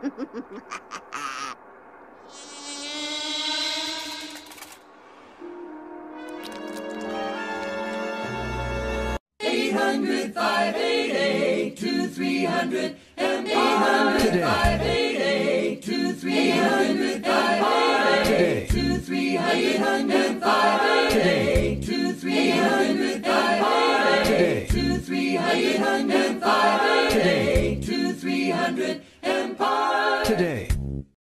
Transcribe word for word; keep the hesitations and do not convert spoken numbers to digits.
Eight hundred five eight eight two three hundred and eight hundred five eight eight two three hundred five eight eight two three hundred five eight eight.